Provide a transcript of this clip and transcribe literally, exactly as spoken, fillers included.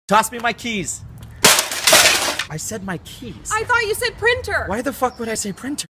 Toss me my keys. I said my keys. I thought you said printer. Why the fuck would I say printer?